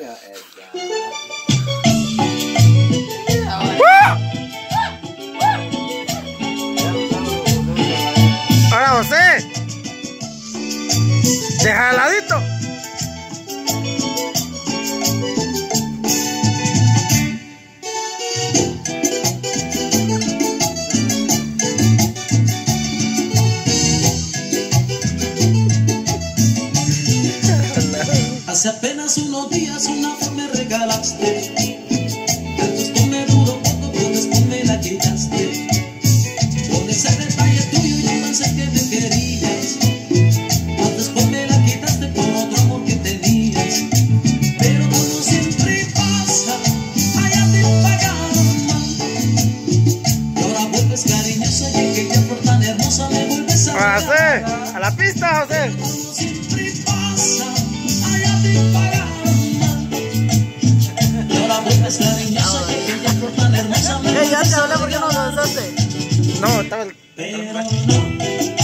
Ahora José, deja al ladito. Hace apenas unos días una flor me regalaste. Después me duró poco, pero después me la quitaste. Con ese detalle tuyo yo pensé que me querías. Pues después me la quitaste por otro amor que tenías. Pero como siempre pasa, allá te pagaron mal. Y ahora vuelves cariñosa y aquella flor tan hermosa me vuelves a José, a la pista, José. Como siempre pasa, allá te pagaron mal. Y ahora vuelves cariñosa y aquella flor tan hermosa me vuelves a Ya te habla porque no lo besaste. No, estaba el... Pero no